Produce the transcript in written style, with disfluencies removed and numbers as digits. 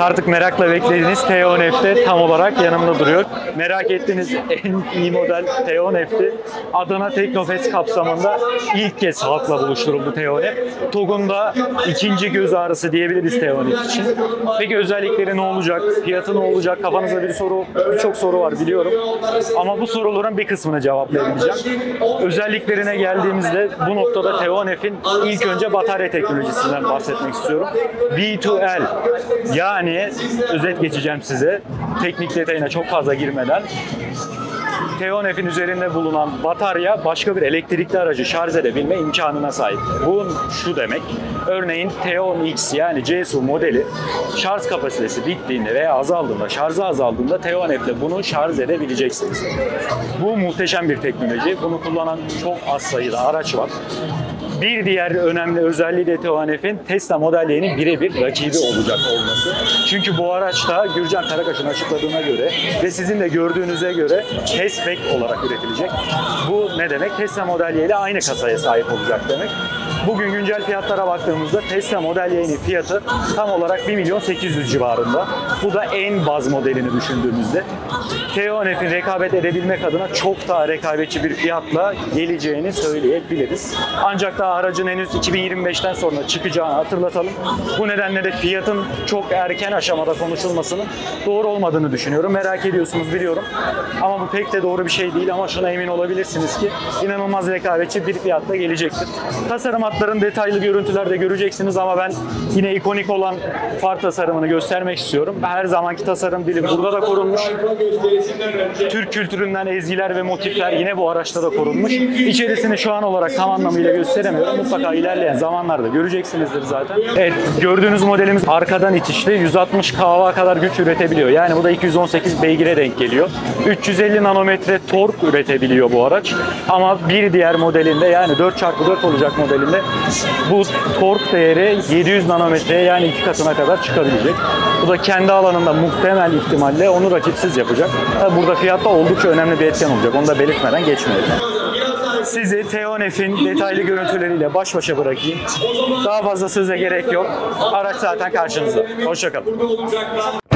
artık merakla beklediğiniz T10 F'de tam olarak yanımda duruyor. Merak ettiğiniz en iyi model T10 F'ti. Adana Teknofest kapsamında ilk kez halkla buluşturuldu T10 F. TOG'un da ikinci göz ağrısı diyebiliriz T10 F için. Peki özellikleri ne olacak? Fiyatı ne olacak? Kafanızda birçok soru var biliyorum. Ama bu soruların bir kısmını cevaplayabileceğim. Özelliklerine geldiğimizde bu noktada T10 F'in ilk önce batarya teknolojisinden bahsetmek istiyorum. V2L, yani özet geçeceğim size teknik detayına çok fazla girmeden. T10 F'in üzerinde bulunan batarya başka bir elektrikli aracı şarj edebilme imkanına sahip. Bu şu demek, örneğin T10X yani CSU modeli şarj kapasitesi bittiğinde veya azaldığında, şarjı azaldığında T10 F'le bunu şarj edebileceksiniz. Bu muhteşem bir teknoloji. Bunu kullanan çok az sayıda araç var. Bir diğer önemli özelliği de T10 F'in Tesla Model Y'nin birebir rakibi olacak olması. Çünkü bu araçta Gürcan Karakaş'ın açıkladığına göre ve sizin de gördüğünüze göre hatchback olarak üretilecek. Bu ne demek? Tesla Model Y ile aynı kasaya sahip olacak demek. Bugün güncel fiyatlara baktığımızda Tesla Model Y'nin fiyatı tam olarak 1.800.000 civarında. Bu da en baz modelini düşündüğümüzde. T10 F'in rekabet edebilmek adına çok daha rekabetçi bir fiyatla geleceğini söyleyebiliriz. Ancak daha aracın henüz 2025'ten sonra çıkacağını hatırlatalım. Bu nedenle de fiyatın çok erken aşamada konuşulmasının doğru olmadığını düşünüyorum. Merak ediyorsunuz biliyorum. Ama bu pek de doğru bir şey değil, ama şuna emin olabilirsiniz ki inanılmaz rekabetçi bir fiyatla gelecektir. Tasarım hatlarını detaylı görüntülerde göreceksiniz ama ben yine ikonik olan far tasarımını göstermek istiyorum. Her zamanki tasarım dili burada da korunmuş. Türk kültüründen ezgiler ve motifler yine bu araçta da korunmuş. İçerisini şu an olarak tam anlamıyla gösteremiyorum. Mutlaka ilerleyen zamanlarda göreceksinizdir zaten. Evet, gördüğünüz modelimiz arkadan itişli. 160 kW kadar güç üretebiliyor. Yani bu da 218 beygire denk geliyor. 350 nanometre tork üretebiliyor bu araç. Ama bir diğer modelinde, yani 4x4 olacak modelinde bu tork değeri 700 nanometreye, yani 2 katına kadar çıkabilecek. Bu da kendi alanında muhtemel ihtimalle onu rakipsiz yapacak. Tabi burada fiyatta oldukça önemli bir etken olacak. Onu da belirtmeden geçmeyelim. Sizi T10 F'in detaylı görüntüleriyle baş başa bırakayım. Daha fazla söze gerek yok. Araç zaten karşınızda. Hoşça kalın.